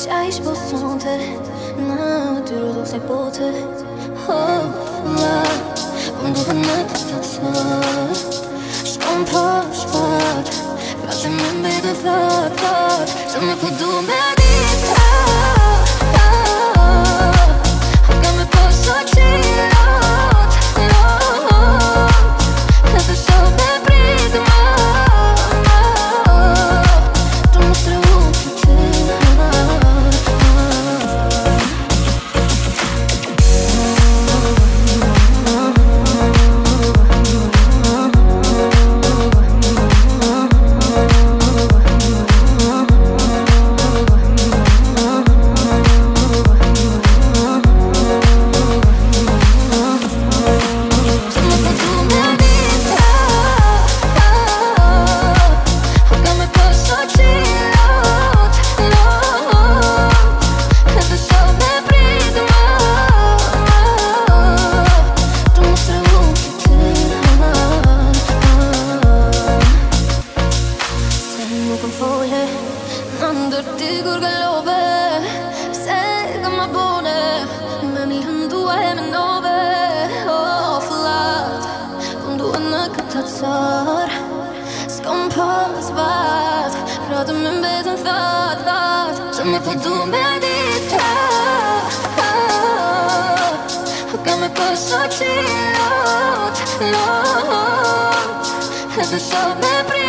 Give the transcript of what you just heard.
Qajsh po sonte Natyru do se pote Oh, la Më duhet me të thot Shkon po shpat Pra që me mbejtë thot Se me po du me dita Ka me po so qilot Edhe sot me prit Tu më strehu për ty Kur galove, se ka ma bone Me mi hëndua e me nove Oh, flat Këm duhe në këtë car S'kom pas vat Pra të me mbetën that Që me po du me dita Ka me po so qilot Edhe sot me pri